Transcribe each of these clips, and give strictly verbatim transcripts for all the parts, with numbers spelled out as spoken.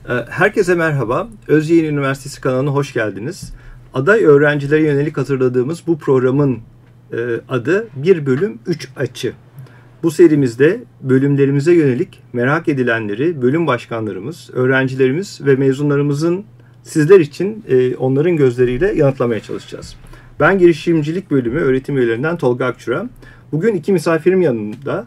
Herkese merhaba. Özyeğin Üniversitesi kanalına hoş geldiniz. Aday öğrencilere yönelik hazırladığımız bu programın adı Bir Bölüm Üç Açı. Bu serimizde bölümlerimize yönelik merak edilenleri bölüm başkanlarımız, öğrencilerimiz ve mezunlarımızın sizler için onların gözleriyle yanıtlamaya çalışacağız. Ben girişimcilik bölümü öğretim üyelerinden Tolga Akçura. Bugün iki misafirim yanımda.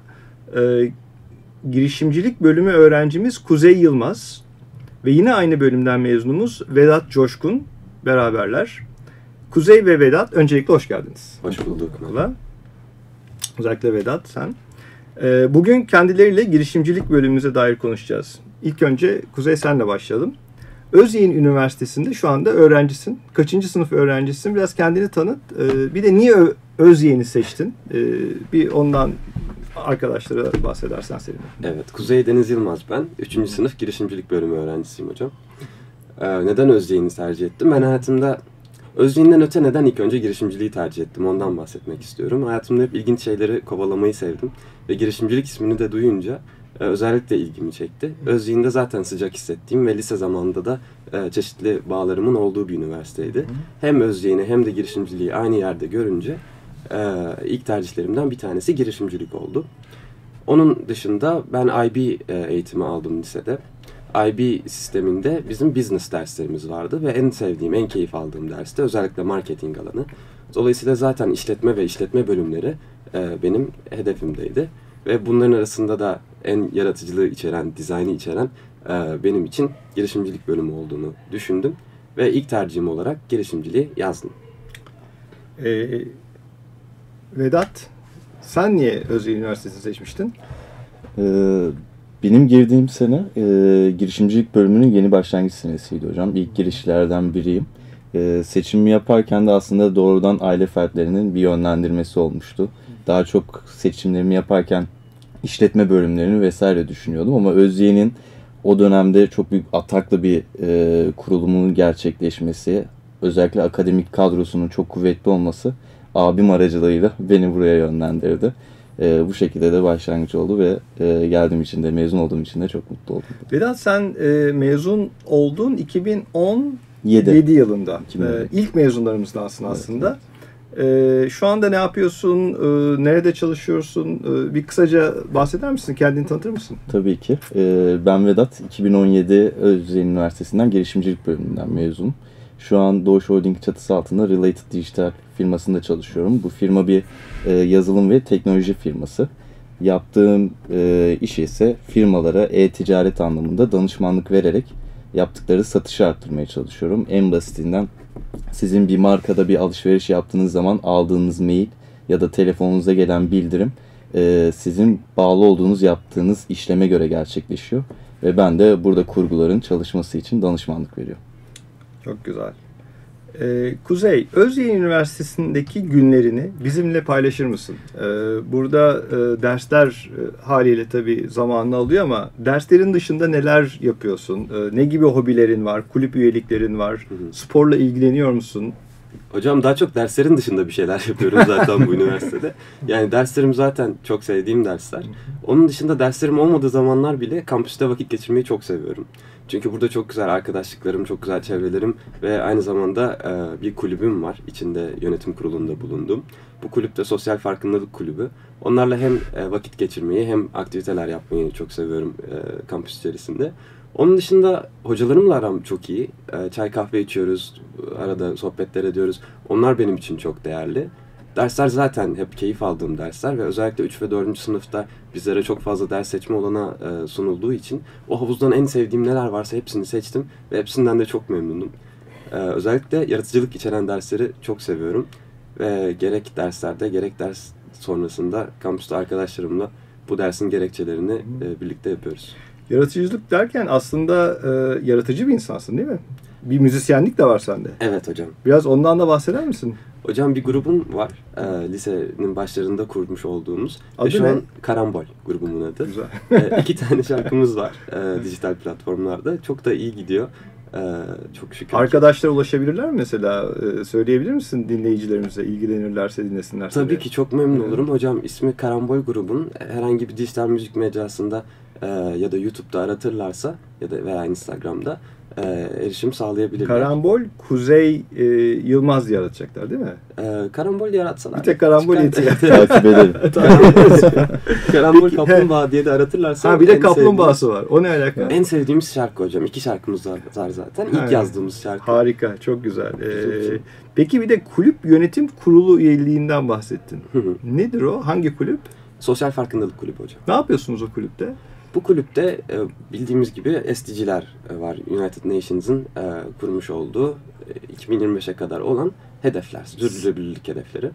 Girişimcilik bölümü öğrencimiz Kuzey Yılmaz ve yine aynı bölümden mezunumuz Vedat Coşkun beraberler. Kuzey ve Vedat, öncelikle hoş geldiniz. Hoş bulduk. Okula. Özellikle Vedat, sen. Bugün kendileriyle girişimcilik bölümümüze dair konuşacağız. İlk önce Kuzey, senle başlayalım. Özyeğin Üniversitesi'nde şu anda öğrencisin. Kaçıncı sınıf öğrencisin? Biraz kendini tanıt. Bir de niye Özyeğin'i seçtin? Bir ondan arkadaşlara bahsedersen seninle. Evet, Kuzey Deniz Yılmaz ben. Üçüncü sınıf girişimcilik bölümü öğrencisiyim hocam. Ee, neden Özyeğin'i tercih ettim? Ben hayatımda Özyeğin'den öte neden ilk önce girişimciliği tercih ettim? Ondan bahsetmek istiyorum. Hayatımda hep ilginç şeyleri kovalamayı sevdim. Ve girişimcilik ismini de duyunca e, özellikle ilgimi çekti. Özyeğin'de zaten sıcak hissettiğim ve lise zamanında da e, çeşitli bağlarımın olduğu bir üniversiteydi. Hem Özyeğin'i hem de girişimciliği aynı yerde görünce e, ilk tercihlerimden bir tanesi girişimcilik oldu. Onun dışında ben I B eğitimi aldım lisede. I B sisteminde bizim business derslerimiz vardı ve en sevdiğim, en keyif aldığım ders de özellikle marketing alanı. Dolayısıyla zaten işletme ve işletme bölümleri e, benim hedefimdeydi. Ve bunların arasında da en yaratıcılığı içeren, dizaynı içeren e, benim için girişimcilik bölümü olduğunu düşündüm. Ve ilk tercihim olarak girişimciliği yazdım. Ee, Vedat, sen niye Özyeğin Üniversitesi'ni seçmiştin? Ee, benim girdiğim sene e, girişimcilik bölümünün yeni başlangıç senesiydi hocam. İlk girişlerden biriyim. E, seçimimi yaparken de aslında doğrudan aile fertlerinin bir yönlendirmesi olmuştu. Daha çok seçimlerimi yaparken işletme bölümlerini vesaire düşünüyordum. Ama Özyeğin'in o dönemde çok büyük ataklı bir e, kurulumunun gerçekleşmesi, özellikle akademik kadrosunun çok kuvvetli olması abim aracılığıyla beni buraya yönlendirdi. Ee, bu şekilde de başlangıç oldu ve e, geldiğim için de, mezun olduğum için de çok mutlu oldum. Vedat, sen e, mezun oldun iki bin on yedi yılında. E, ilk mezunlarımızdansın aslında. Evet. E, şu anda ne yapıyorsun? E, nerede çalışıyorsun? E, bir kısaca bahseder misin? Kendini tanıtır mısın? Tabii ki. E, ben Vedat. iki bin on yedi Özyeğin Üniversitesi'nden girişimcilik bölümünden mezunum. Şu an Doğuş Holding çatısı altında Related Digital firmasında çalışıyorum. Bu firma bir e, yazılım ve teknoloji firması. Yaptığım e, iş ise firmalara e-ticaret anlamında danışmanlık vererek yaptıkları satışı arttırmaya çalışıyorum. En basitinden sizin bir markada bir alışveriş yaptığınız zaman aldığınız mail ya da telefonunuza gelen bildirim e, sizin bağlı olduğunuz yaptığınız işleme göre gerçekleşiyor. Ve ben de burada kurguların çalışması için danışmanlık veriyorum. Çok güzel. Ee, Kuzey, Özyeğin Üniversitesi'ndeki günlerini bizimle paylaşır mısın? Ee, burada e, dersler e, haliyle tabii zamanını alıyor ama derslerin dışında neler yapıyorsun? Ee, ne gibi hobilerin var? Kulüp üyeliklerin var? Hı hı. Sporla ilgileniyor musun? Hocam daha çok derslerin dışında bir şeyler yapıyorum zaten bu üniversitede. Yani derslerim zaten çok sevdiğim dersler. Onun dışında derslerim olmadığı zamanlar bile kampüste vakit geçirmeyi çok seviyorum. Çünkü burada çok güzel arkadaşlıklarım, çok güzel çevrelerim ve aynı zamanda e, bir kulübüm var. İçinde yönetim kurulunda bulundum. Bu kulüp de Sosyal Farkındalık Kulübü. Onlarla hem e, vakit geçirmeyi hem aktiviteler yapmayı çok seviyorum e, kampüs içerisinde. Onun dışında hocalarımla aram çok iyi. E, çay kahve içiyoruz, arada sohbetler ediyoruz. Onlar benim için çok değerli. Dersler zaten hep keyif aldığım dersler ve özellikle üç ve dördüncü sınıfta bizlere çok fazla ders seçme olanağı e, sunulduğu için o havuzdan en sevdiğim neler varsa hepsini seçtim ve hepsinden de çok memnunum. E, özellikle yaratıcılık içeren dersleri çok seviyorum ve gerek derslerde gerek ders sonrasında kampüste arkadaşlarımla bu dersin gerekçelerini e, birlikte yapıyoruz. Yaratıcılık derken aslında e, yaratıcı bir insansın değil mi? Bir müzisyenlik de var sende. Evet hocam. Biraz ondan da bahseder misin? Hocam bir grubum var. E, lisenin başlarında kurmuş olduğumuz. Adı ve şu ne? an Karambol grubumun adı. Güzel. e, iki tane şarkımız var e, dijital platformlarda. Çok da iyi gidiyor. E, çok şükür. Arkadaşlara ulaşabilirler mi mesela? E, söyleyebilir misin dinleyicilerimize, ilgilenirlerse, dinlesinlerse? Tabii diye. ki çok memnun olurum. Hocam ismi Karambol grubun herhangi bir dijital müzik mecrasında e, ya da YouTube'da aratırlarsa ya da veya Instagram'da e, erişim sağlayabilirler. Karambol, Kuzey e, Yılmaz diye aratacaklar değil mi? E, karambol yaratsalar. Bir tek karambol yetiyor. Takip edelim. Karambol Kaplumbağa diye de aratırlarsa. Ha bir de kaplumbağası var. O ne alaka? En sevdiğimiz şarkı hocam. İki şarkımız var zaten. İlk evet. yazdığımız şarkı. Harika, çok güzel. Ee, peki bir de kulüp yönetim kurulu üyeliğinden bahsettin. Nedir o? Hangi kulüp? Sosyal Farkındalık Kulübü hocam. Ne yapıyorsunuz o kulüpte? Bu kulüpte bildiğimiz gibi S D G'ler var. United Nations'ın kurmuş olduğu iki bin yirmi beşe kadar olan hedefler. Sürdürülebilirlik hedefleri.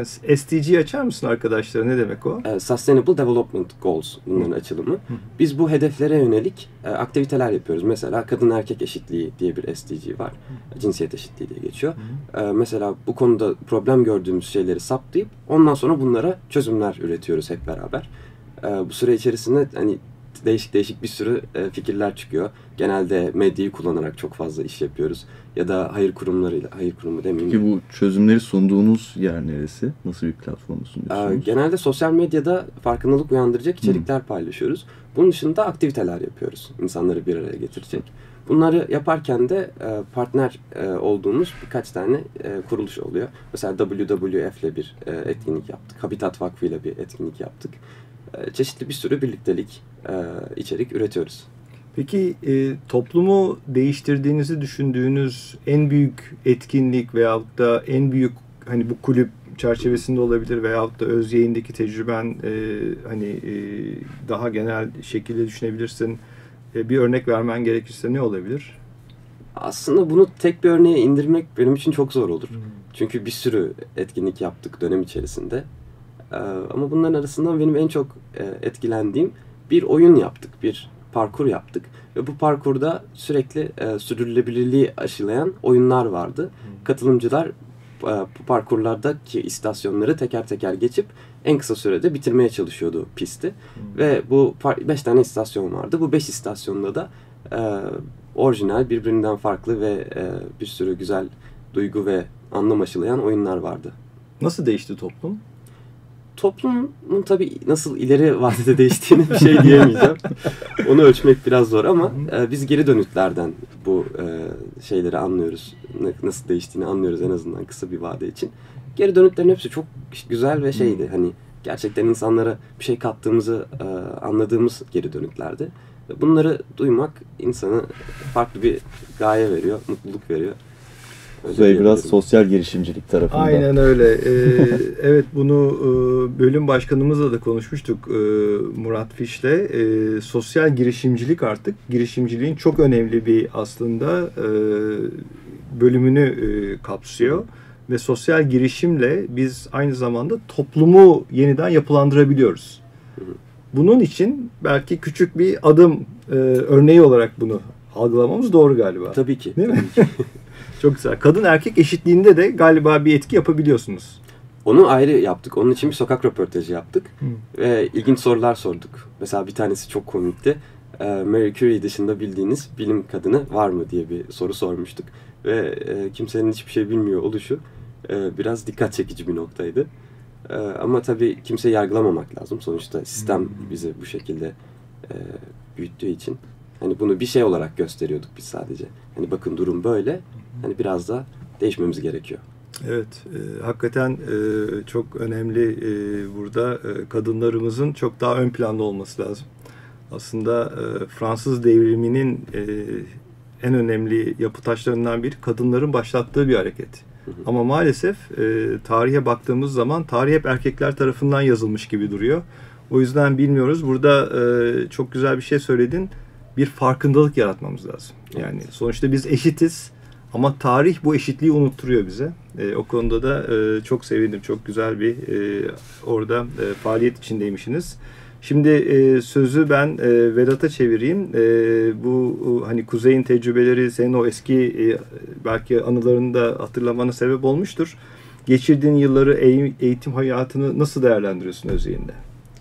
S D G açar mısın arkadaşlar? Ne demek o? Sustainable Development Goals bunların Hı. açılımı. Hı. Biz bu hedeflere yönelik aktiviteler yapıyoruz. Mesela kadın erkek eşitliği diye bir S D G var. Hı. Cinsiyet eşitliği diye geçiyor. Hı. Mesela bu konuda problem gördüğümüz şeyleri saptayıp ondan sonra bunlara çözümler üretiyoruz hep beraber. Bu süre içerisinde hani değişik değişik bir sürü fikirler çıkıyor. Genelde medyayı kullanarak çok fazla iş yapıyoruz. Ya da hayır kurumlarıyla, hayır kurumu demeyeyim. Peki bu çözümleri sunduğunuz yer neresi? Nasıl bir platformu sunuyorsunuz? Genelde sosyal medyada farkındalık uyandıracak içerikler Hı. paylaşıyoruz. Bunun dışında aktiviteler yapıyoruz. İnsanları bir araya getirecek. Bunları yaparken de partner olduğumuz birkaç tane kuruluş oluyor. Mesela W W F ile bir etkinlik yaptık. Habitat Vakfı ile bir etkinlik yaptık. Çeşitli bir sürü birliktelik, içerik üretiyoruz. Peki e, toplumu değiştirdiğinizi düşündüğünüz en büyük etkinlik veyahut da en büyük hani bu kulüp çerçevesinde olabilir veyahut da öz yayındaki tecrüben e, hani e, daha genel şekilde düşünebilirsin. E, bir örnek vermen gerekirse ne olabilir? Aslında bunu tek bir örneğe indirmek benim için çok zor olur. Hmm. Çünkü bir sürü etkinlik yaptık dönem içerisinde. Ee, ama bunların arasından benim en çok e, etkilendiğim bir oyun yaptık, bir parkur yaptık. Ve bu parkurda sürekli e, sürdürülebilirliği aşılayan oyunlar vardı. Hmm. Katılımcılar e, bu parkurlardaki istasyonları teker teker geçip en kısa sürede bitirmeye çalışıyordu pisti. Hmm. Ve bu beş tane istasyon vardı. Bu beş istasyonda da e, orijinal, birbirinden farklı ve e, bir sürü güzel duygu ve anlam aşılayan oyunlar vardı. Nasıl değişti toplum? Toplumun tabii nasıl ileri vadede değiştiğini bir şey diyemeyeceğim. Onu ölçmek biraz zor ama e, biz geri dönütlerden bu e, şeyleri anlıyoruz. Nasıl değiştiğini anlıyoruz en azından kısa bir vade için. Geri dönütlerin hepsi çok güzel ve şeydi. Hani gerçekten insanlara bir şey kattığımızı e, anladığımız geri dönütlerdi. Bunları duymak insanı farklı bir gaye veriyor, mutluluk veriyor. Kuzey biraz sosyal girişimcilik tarafında. Aynen öyle. Ee, evet bunu e, bölüm başkanımızla da konuşmuştuk e, Murat Fiş'le. E, sosyal girişimcilik artık girişimciliğin çok önemli bir aslında e, bölümünü e, kapsıyor. Ve sosyal girişimle biz aynı zamanda toplumu yeniden yapılandırabiliyoruz. Bunun için belki küçük bir adım e, örneği olarak bunu algılamamız doğru galiba. Tabii ki. Değil tabii mi? ki. Çok güzel. Kadın erkek eşitliğinde de galiba bir etki yapabiliyorsunuz. Onu ayrı yaptık. Onun için bir sokak röportajı yaptık. Hmm. Ve ilginç sorular sorduk. Mesela bir tanesi çok komikti. Marie Curie dışında bildiğiniz bilim kadını var mı diye bir soru sormuştuk. Ve kimsenin hiçbir şey bilmiyor oluşu biraz dikkat çekici bir noktaydı. Ama tabii kimseyi yargılamamak lazım. Sonuçta sistem bizi bu şekilde büyüttüğü için. Hani bunu bir şey olarak gösteriyorduk biz sadece. Hani bakın durum böyle. Hani biraz da değişmemiz gerekiyor. Evet, e, hakikaten e, çok önemli e, burada e, kadınlarımızın çok daha ön planda olması lazım. Aslında e, Fransız devriminin e, en önemli yapı taşlarından biri kadınların başlattığı bir hareket. Hı hı. Ama maalesef e, tarihe baktığımız zaman tarih hep erkekler tarafından yazılmış gibi duruyor. O yüzden bilmiyoruz. Burada e, çok güzel bir şey söyledin. Bir farkındalık yaratmamız lazım. Yani evet. Sonuçta biz eşitiz ama tarih bu eşitliği unutturuyor bize. E, o konuda da e, çok sevindim. Çok güzel bir e, orada e, faaliyet içindeymişsiniz. Şimdi e, sözü ben e, Vedat'a çevireyim. E, bu e, hani Kuzey'in tecrübeleri senin o eski e, belki anılarını da hatırlamana sebep olmuştur. Geçirdiğin yılları, eğitim hayatını nasıl değerlendiriyorsun Özyeğin'de?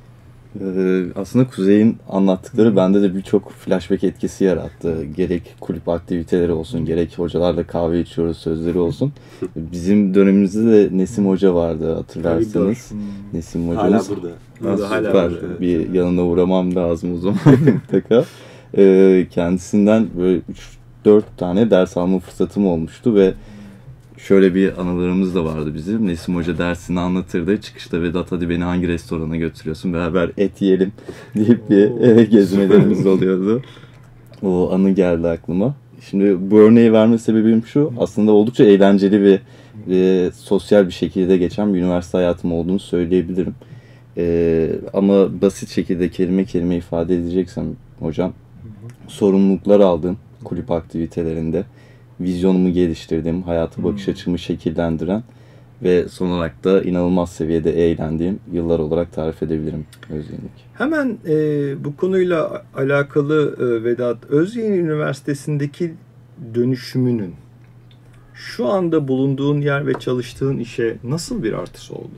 Ee, aslında Kuzey'in anlattıkları bende de birçok flashback etkisi yarattı. Gerek kulüp aktiviteleri olsun, gerek hocalarla kahve içiyoruz sözleri olsun. Bizim dönemimizde de Nesim Hoca vardı, hatırlarsanız. Nesim Hocamız. Hala burada. Ha, Hala süper. burada. Bir yanına uğramam lazım o zaman mutlaka. Ee, kendisinden böyle üç dört tane ders alma fırsatım olmuştu ve şöyle bir anılarımız da vardı bizim. Nesim Hoca dersini anlatırdı. Çıkışta Vedat hadi beni hangi restorana götürüyorsun? Beraber et yiyelim deyip bir eve gezmelerimiz oluyordu. O anı geldi aklıma. Şimdi bu örneği verme sebebim şu. Aslında oldukça eğlenceli ve, ve sosyal bir şekilde geçen bir üniversite hayatım olduğunu söyleyebilirim. Ee, ama basit şekilde kelime kelime ifade edeceksem hocam, sorumluluklar aldım kulüp aktivitelerinde. Vizyonumu geliştirdim, hayata bakış açımı şekillendiren ve son olarak da inanılmaz seviyede eğlendiğim yıllar olarak tarif edebilirim Özyeğin'deki. Hemen e, bu konuyla alakalı e, Vedat, Özyeğin Üniversitesi'ndeki dönüşümünün şu anda bulunduğun yer ve çalıştığın işe nasıl bir artısı oldu?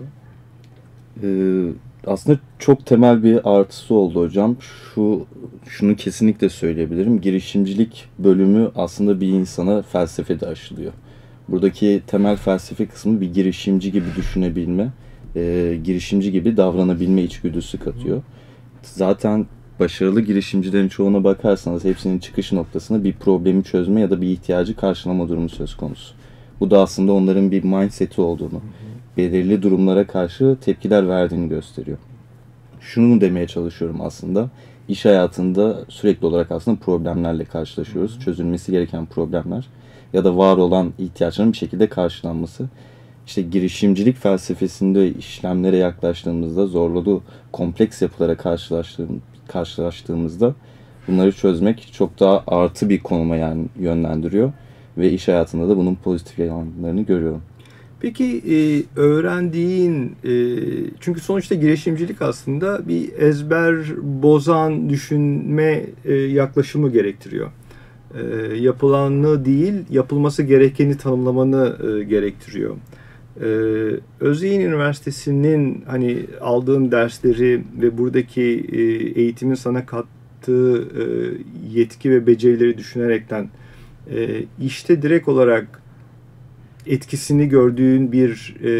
Ee, aslında çok temel bir artısı oldu hocam. Şu şunu kesinlikle söyleyebilirim. Girişimcilik bölümü aslında bir insana felsefe de aşılıyor. Buradaki temel felsefe kısmı bir girişimci gibi düşünebilme, e, girişimci gibi davranabilme içgüdüsü katıyor. Zaten başarılı girişimcilerin çoğuna bakarsanız hepsinin çıkış noktasında bir problemi çözme ya da bir ihtiyacı karşılama durumu söz konusu. Bu da aslında onların bir mindset'i olduğunu, belirli durumlara karşı tepkiler verdiğini gösteriyor. Şunu demeye çalışıyorum aslında. İş hayatında sürekli olarak aslında problemlerle karşılaşıyoruz. Çözülmesi gereken problemler ya da var olan ihtiyaçların bir şekilde karşılanması. İşte girişimcilik felsefesinde işlemlere yaklaştığımızda, zorlu kompleks yapılara karşılaştığım, karşılaştığımızda bunları çözmek çok daha artı bir konuma yani yönlendiriyor. Ve iş hayatında da bunun pozitif yanlarını görüyorum. Peki e, öğrendiğin, e, çünkü sonuçta girişimcilik aslında bir ezber bozan düşünme e, yaklaşımı gerektiriyor. E, yapılanı değil, yapılması gerekeni tanımlamanı e, gerektiriyor. E, Özyeğin Üniversitesi'nin hani aldığın dersleri ve buradaki e, eğitimin sana kattığı e, yetki ve becerileri düşünerekten e, işte direkt olarak etkisini gördüğün bir e,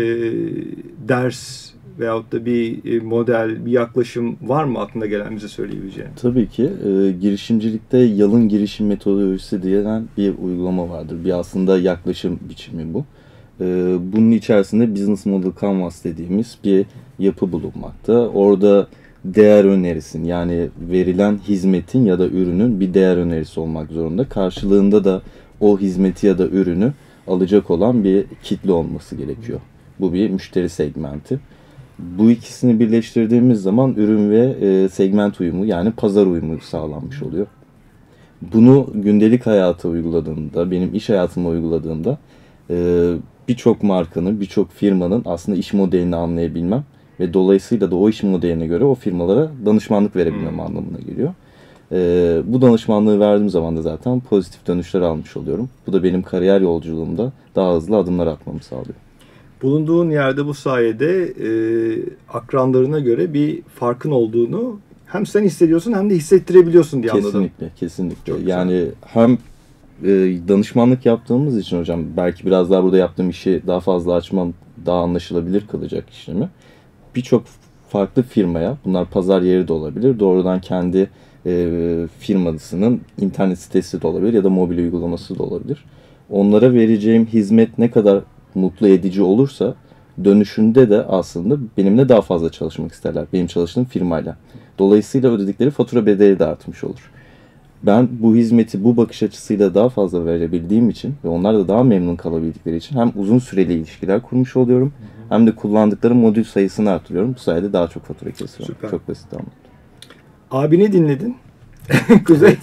ders veyahut da bir e, model, bir yaklaşım var mı aklına gelen bize söyleyebileceğin? Tabii ki. E, girişimcilikte yalın girişim metodolojisi diyen bir uygulama vardır. Bir aslında yaklaşım biçimi bu. E, bunun içerisinde Business Model Canvas dediğimiz bir yapı bulunmakta. Orada değer önerisin yani verilen hizmetin ya da ürünün bir değer önerisi olmak zorunda. Karşılığında da o hizmeti ya da ürünü alacak olan bir kitle olması gerekiyor. Bu bir müşteri segmenti. Bu ikisini birleştirdiğimiz zaman ürün ve e, segment uyumu yani pazar uyumu sağlanmış oluyor. Bunu gündelik hayata uyguladığımda, benim iş hayatıma uyguladığımda e, birçok markanın, birçok firmanın aslında iş modelini anlayabilmem ve dolayısıyla da o iş modeline göre o firmalara danışmanlık verebilmem hmm. anlamına geliyor. Ee, bu danışmanlığı verdiğim zaman da zaten pozitif dönüşler almış oluyorum. Bu da benim kariyer yolculuğumda daha hızlı adımlar atmamı sağlıyor. Bulunduğun yerde bu sayede e, akranlarına göre bir farkın olduğunu hem sen hissediyorsun hem de hissettirebiliyorsun diye anladım. Kesinlikle, kesinlikle. Yani hem e, danışmanlık yaptığımız için hocam belki biraz daha burada yaptığım işi daha fazla açmam daha anlaşılabilir kılacak işlemi. Birçok farklı firmaya, bunlar pazar yeri de olabilir, doğrudan kendi E, firmasının internet sitesi de olabilir ya da mobil uygulaması da olabilir. Onlara vereceğim hizmet ne kadar mutlu edici olursa dönüşünde de aslında benimle daha fazla çalışmak isterler. Benim çalıştığım firmayla. Dolayısıyla ödedikleri fatura bedeli de artmış olur. Ben bu hizmeti bu bakış açısıyla daha fazla verebildiğim için ve onlar da daha memnun kalabildikleri için hem uzun süreli ilişkiler kurmuş oluyorum hem de kullandıkları modül sayısını artırıyorum. Bu sayede daha çok fatura kesiyorum. Süper. Çok basit ama. Abini dinledin. Kuzey.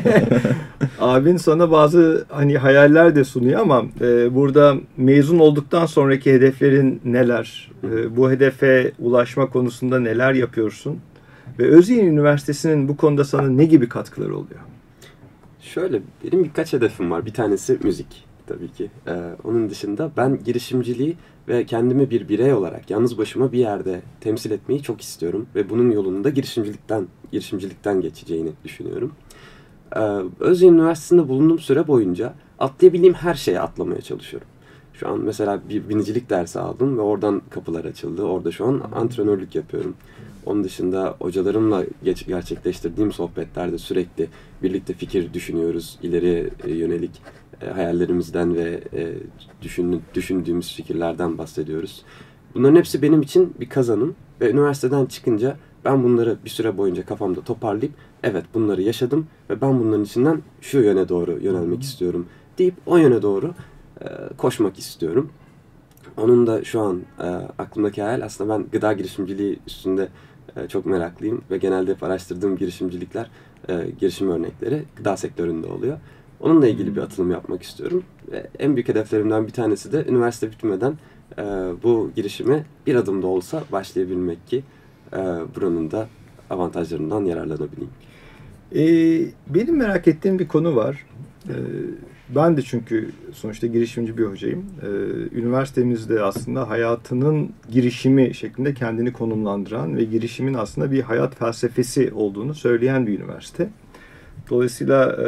Abin sana bazı hani hayaller de sunuyor ama e, burada mezun olduktan sonraki hedeflerin neler? E, bu hedefe ulaşma konusunda neler yapıyorsun? Ve Özyeğin Üniversitesi'nin bu konuda sana ne gibi katkıları oluyor? Şöyle, benim birkaç hedefim var. Bir tanesi müzik. tabii ki. Ee, onun dışında ben girişimciliği ve kendimi bir birey olarak yalnız başıma bir yerde temsil etmeyi çok istiyorum. Ve bunun yolunun da girişimcilikten, girişimcilikten geçeceğini düşünüyorum. Ee, Özyeğin Üniversitesi'nde bulunduğum süre boyunca atlayabildiğim her şeye atlamaya çalışıyorum. Şu an mesela bir binicilik dersi aldım ve oradan kapılar açıldı. Orada şu an antrenörlük yapıyorum. Onun dışında hocalarımla geç, gerçekleştirdiğim sohbetlerde sürekli birlikte fikir düşünüyoruz. İleri e, yönelik e, hayallerimizden ve e, düşün, düşündüğümüz fikirlerden bahsediyoruz. Bunların hepsi benim için bir kazanım. Ve üniversiteden çıkınca ben bunları bir süre boyunca kafamda toparlayıp evet bunları yaşadım ve ben bunların içinden şu yöne doğru yönelmek istiyorum deyip o yöne doğru e, koşmak istiyorum. Onun da şu an e, aklımdaki hayal aslında ben gıda girişimciliği üstünde e, çok meraklıyım ve genelde hep araştırdığım girişimcilikler, e, girişim örnekleri gıda sektöründe oluyor. Onunla ilgili bir atılım yapmak istiyorum ve en büyük hedeflerimden bir tanesi de üniversite bitmeden e, bu girişime bir adım da olsa başlayabilmek ki e, buranın da avantajlarından yararlanabileyim. Ee, benim merak ettiğim bir konu var. Ee, ben de çünkü sonuçta girişimci bir hocayım. Ee, üniversitemizde aslında hayatının girişimi şeklinde kendini konumlandıran ve girişimin aslında bir hayat felsefesi olduğunu söyleyen bir üniversite. Dolayısıyla e,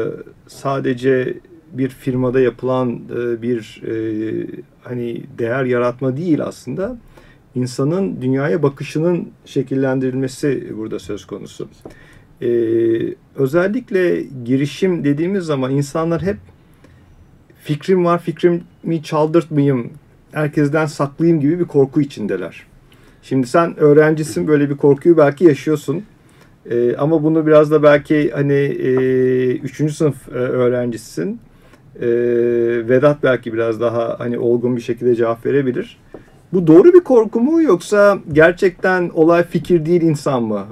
sadece bir firmada yapılan e, bir e, hani değer yaratma değil aslında, insanın dünyaya bakışının şekillendirilmesi burada söz konusu. Ee, özellikle girişim dediğimiz zaman insanlar hep fikrim var, fikrimi çaldırtmayayım, herkesten saklayayım gibi bir korku içindeler. Şimdi sen öğrencisin, böyle bir korkuyu belki yaşıyorsun. Ee, ama bunu biraz da belki hani e, üçüncü sınıf e, öğrencisin. Ee, Vedat belki biraz daha hani olgun bir şekilde cevap verebilir. Bu doğru bir korku mu, yoksa gerçekten olay fikir değil insan mı?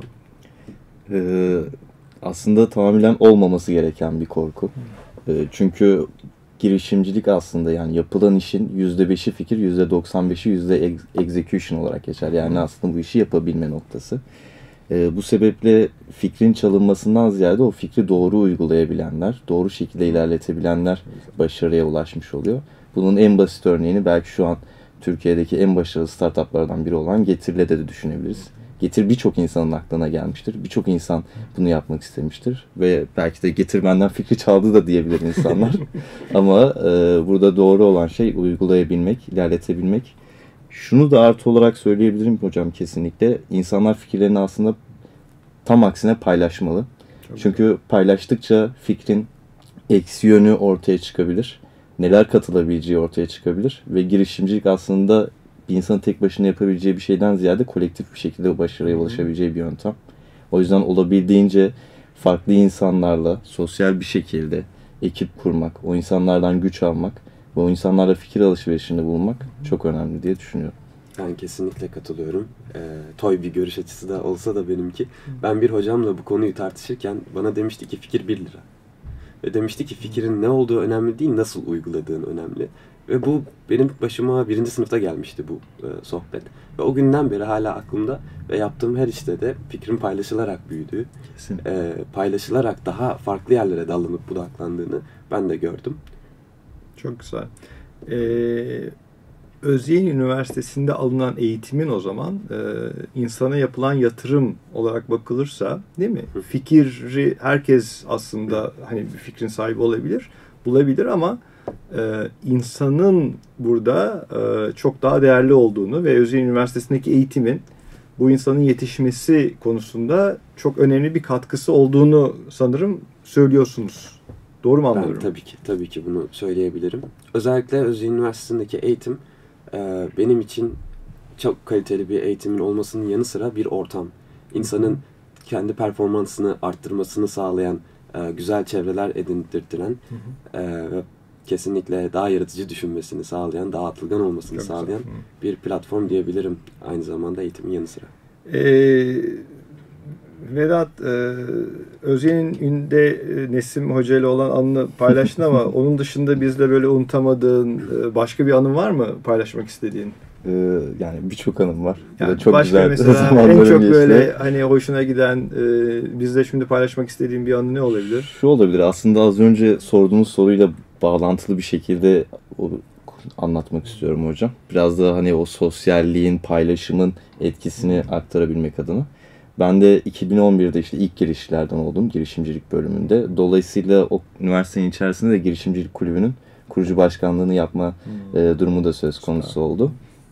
Ee, aslında tamamen olmaması gereken bir korku. Ee, çünkü girişimcilik aslında yani yapılan işin yüzde beşi fikir, yüzde doksan beşi yüzde execution olarak geçer. Yani aslında bu işi yapabilme noktası. Ee, bu sebeple fikrin çalınmasından ziyade o fikri doğru uygulayabilenler, doğru şekilde ilerletebilenler başarıya ulaşmış oluyor. Bunun en basit örneğini belki şu an Türkiye'deki en başarılı startuplardan biri olan Getir'le de düşünebiliriz. Getir birçok insanın aklına gelmiştir. Birçok insan bunu yapmak istemiştir. Ve belki de Getir benden fikri çaldı da diyebilir insanlar. Ama e, burada doğru olan şey uygulayabilmek, ilerletebilmek. Şunu da artı olarak söyleyebilirim hocam kesinlikle. İnsanlar fikirlerini aslında tam aksine paylaşmalı. Çok Çünkü güzel. Paylaştıkça fikrin eksi yönü ortaya çıkabilir. Neler katılabileceği ortaya çıkabilir. Ve girişimcilik aslında bir insanın tek başına yapabileceği bir şeyden ziyade kolektif bir şekilde o başarıya ulaşabileceği bir yöntem. O yüzden olabildiğince farklı insanlarla sosyal bir şekilde ekip kurmak, o insanlardan güç almak ve o insanlarla fikir alışverişinde bulunmak çok önemli diye düşünüyorum. Ben kesinlikle katılıyorum. E, toy bir görüş açısı da olsa da benimki. Ben bir hocamla bu konuyu tartışırken bana demişti ki fikir bir lira. Ve demişti ki fikrin ne olduğu önemli değil, nasıl uyguladığın önemli. Ve bu benim başıma birinci sınıfta gelmişti bu e, sohbet. Ve o günden beri hala aklımda ve yaptığım her işte de fikrin paylaşılarak büyüdüğü, e, paylaşılarak daha farklı yerlere dallanıp budaklandığını ben de gördüm. Çok güzel. Ee, Özyeğin Üniversitesi'nde alınan eğitimin o zaman e, insana yapılan yatırım olarak bakılırsa, değil mi? Hı. Fikri herkes aslında hani bir fikrin sahibi olabilir, bulabilir ama e, insanın burada e, çok daha değerli olduğunu ve Özyeğin Üniversitesi'ndeki eğitimin bu insanın yetişmesi konusunda çok önemli bir katkısı olduğunu sanırım söylüyorsunuz. Doğru mu anlıyorum? Ben tabii ki, tabii ki bunu söyleyebilirim. Özellikle Özyeğin Üniversitesi'ndeki eğitim e, benim için çok kaliteli bir eğitimin olmasının yanı sıra bir ortam. İnsanın kendi performansını arttırmasını sağlayan, e, güzel çevreler edindirtilen e, ve kesinlikle daha yaratıcı düşünmesini sağlayan, daha atılgan olmasını çok sağlayan güzel. Bir platform diyebilirim aynı zamanda eğitimin yanı sıra. Eee Vedat, e, Özyeğin'de e, Nesim Hoca ile olan anını paylaştın ama onun dışında bizle böyle unutamadığın e, başka bir anın var mı paylaşmak istediğin? Ee, yani birçok anım var. Yani çok başka güzel mesela en çok geçti. Böyle hani hoşuna giden, e, bizle şimdi paylaşmak istediğin bir anı ne olabilir? Şu olabilir. Aslında az önce sorduğunuz soruyla bağlantılı bir şekilde o, anlatmak istiyorum hocam. Biraz da hani o sosyalliğin, paylaşımın etkisini aktarabilmek adına. Ben de iki bin on birde işte ilk girişlerden oldum girişimcilik bölümünde. Dolayısıyla o üniversitenin içerisinde de girişimcilik kulübünün kurucu başkanlığını yapma hmm. e, durumu da söz konusu oldu.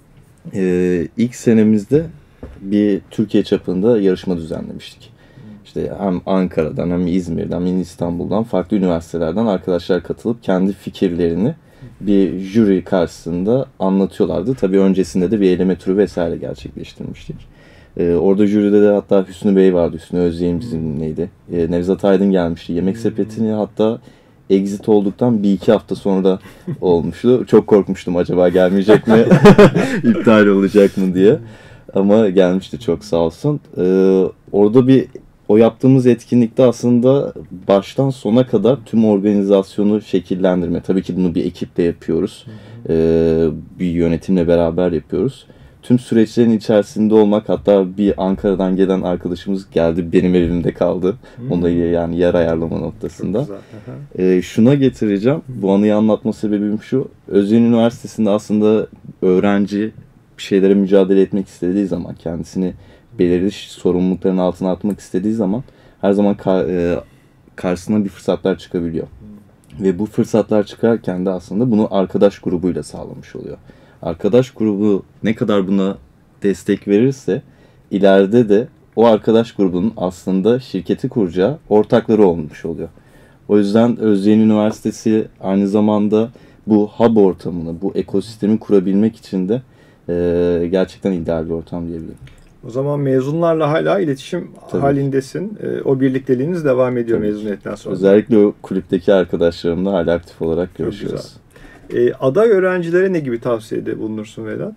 E, ilk senemizde bir Türkiye çapında yarışma düzenlemiştik. İşte hem Ankara'dan hem İzmir'den hem İstanbul'dan farklı üniversitelerden arkadaşlar katılıp kendi fikirlerini bir jüri karşısında anlatıyorlardı. Tabii öncesinde de bir eleme turu vesaire gerçekleştirmiştik. Ee, orada jüride de hatta Hüsnü Bey vardı. Hüsnü Özyeğin bizim neydi? Ee, Nevzat Aydın gelmişti. Yemek Sepeti'ni hatta exit olduktan bir iki hafta sonra olmuştu. Çok korkmuştum acaba gelmeyecek mi? İptal olacak mı diye. Ama gelmişti çok sağ olsun. Ee, orada bir o yaptığımız etkinlikte aslında baştan sona kadar tüm organizasyonu şekillendirme. Tabii ki bunu bir ekiple yapıyoruz. Ee, bir yönetimle beraber yapıyoruz. Tüm süreçlerin içerisinde olmak, hatta bir Ankara'dan gelen arkadaşımız geldi, benim evimde kaldı. Hmm. Ona yani yer ayarlama noktasında. Ee, şuna getireceğim, bu anıyı anlatma sebebim şu. Özyeğin Üniversitesi'nde aslında öğrenci bir şeylere mücadele etmek istediği zaman, kendisini belirli sorumlulukların altına atmak istediği zaman her zaman ka- e, karşısına bir fırsatlar çıkabiliyor. Hmm. Ve bu fırsatlar çıkarken de aslında bunu arkadaş grubuyla sağlamış oluyor. Arkadaş grubu ne kadar buna destek verirse ileride de o arkadaş grubunun aslında şirketi kuracağı ortakları olmuş oluyor. O yüzden Özyeğin Üniversitesi aynı zamanda bu hub ortamını, bu ekosistemi kurabilmek için de e, gerçekten ideal bir ortam diyebilirim. O zaman mezunlarla hala iletişim Tabii. halindesin. E, o birlikteliğiniz devam ediyor Tabii. mezuniyetten sonra. Özellikle o kulüpteki arkadaşlarımla hala aktif olarak görüşüyoruz. E, aday öğrencilere ne gibi tavsiyede bulunursun Vedat?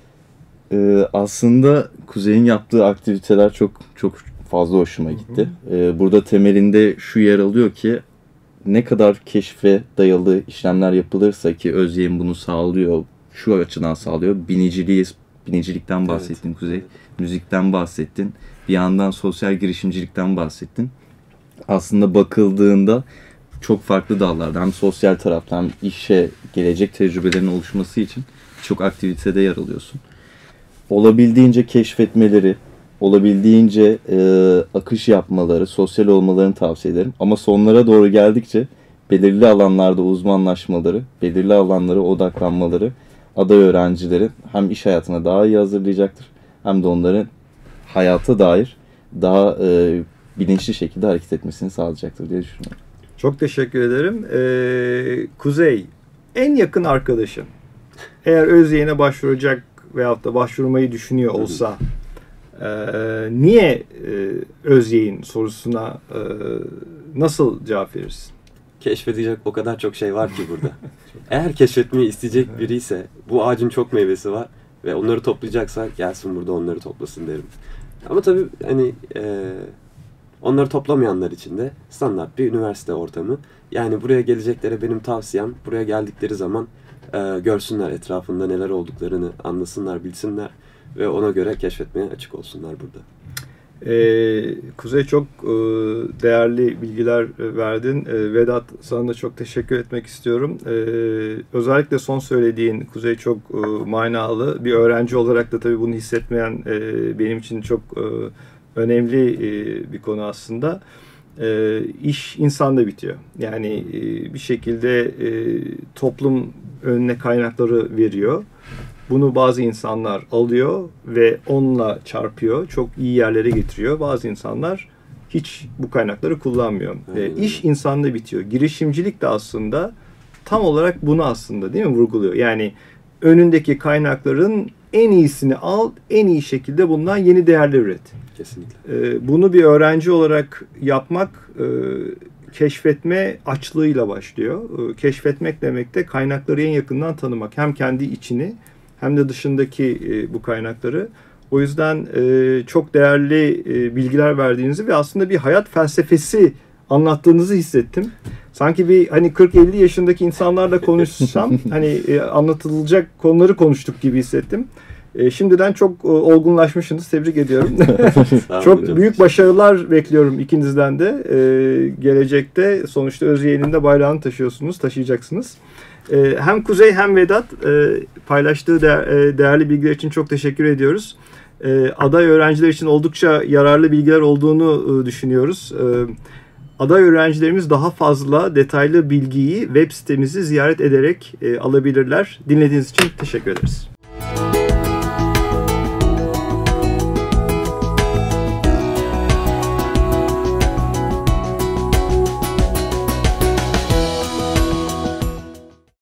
E, aslında Kuzey'in yaptığı aktiviteler çok çok fazla hoşuma gitti. Hı hı. E, burada temelinde şu yer alıyor ki ne kadar keşfe dayalı işlemler yapılırsa, ki Özyeğin bunu sağlıyor, şu açıdan sağlıyor. Biniciliği, binicilikten bahsettin evet. Kuzey. Müzikten bahsettin. Bir yandan sosyal girişimcilikten bahsettin. Aslında bakıldığında çok farklı dallarda hem sosyal tarafta hem işe gelecek tecrübelerin oluşması için çok aktivitede yer alıyorsun. Olabildiğince keşfetmeleri, olabildiğince e, akış yapmaları, sosyal olmalarını tavsiye ederim. Ama sonlara doğru geldikçe belirli alanlarda uzmanlaşmaları, belirli alanlara odaklanmaları aday öğrencileri hem iş hayatına daha iyi hazırlayacaktır hem de onların hayata dair daha e, bilinçli şekilde hareket etmesini sağlayacaktır diye düşünüyorum. Çok teşekkür ederim. Ee, Kuzey, en yakın arkadaşın eğer Özyeğin'e başvuracak veyahut da başvurmayı düşünüyor olsa e, niye e, Özyeğin sorusuna e, nasıl cevap verirsin? Keşfedecek o kadar çok şey var ki burada. Eğer keşfetmeyi isteyecek biri ise bu ağacın çok meyvesi var ve onları toplayacaksa gelsin burada onları toplasın derim. Ama tabii hani e, onları toplamayanlar için de standart bir üniversite ortamı. Yani buraya geleceklere benim tavsiyem, buraya geldikleri zaman e, görsünler etrafında neler olduklarını, anlasınlar, bilsinler ve ona göre keşfetmeye açık olsunlar burada. Ee, Kuzey, çok e, değerli bilgiler verdin. E, Vedat, sana da çok teşekkür etmek istiyorum. E, özellikle son söylediğin Kuzey çok e, manalı. Bir öğrenci olarak da tabii bunu hissetmeyen e, benim için çok e, önemli e, bir konu aslında. E, iş insanda bitiyor. Yani e, bir şekilde e, toplum önüne kaynakları veriyor. Bunu bazı insanlar alıyor ve onunla çarpıyor. Çok iyi yerlere getiriyor. Bazı insanlar hiç bu kaynakları kullanmıyor. E, iş insanda bitiyor. Girişimcilik de aslında tam olarak bunu aslında değil mi vurguluyor? Yani önündeki kaynakların en iyisini al, en iyi şekilde bundan yeni değerler üret. Kesinlikle. E, bunu bir öğrenci olarak yapmak e, keşfetme açlığıyla başlıyor. E, keşfetmek demek de kaynakları en yakından tanımak. Hem kendi içini hem de dışındaki e, bu kaynakları. O yüzden e, çok değerli e, bilgiler verdiğinizi ve aslında bir hayat felsefesi anlattığınızı hissettim. Sanki bir hani kırk elli yaşındaki insanlarla konuşsam hani e, anlatılacak konuları konuştuk gibi hissettim. E, şimdiden çok e, olgunlaşmışsınız. Tebrik ediyorum. Çok hocam. büyük başarılar bekliyorum ikinizden de. E, gelecekte sonuçta Özyeğin'in de bayrağını taşıyorsunuz, taşıyacaksınız. E, hem Kuzey hem Vedat e, paylaştığı değer, e, değerli bilgiler için çok teşekkür ediyoruz. E, aday öğrenciler için oldukça yararlı bilgiler olduğunu e, düşünüyoruz. E, aday öğrencilerimiz daha fazla detaylı bilgiyi web sitemizi ziyaret ederek e, alabilirler. Dinlediğiniz için teşekkür ederiz.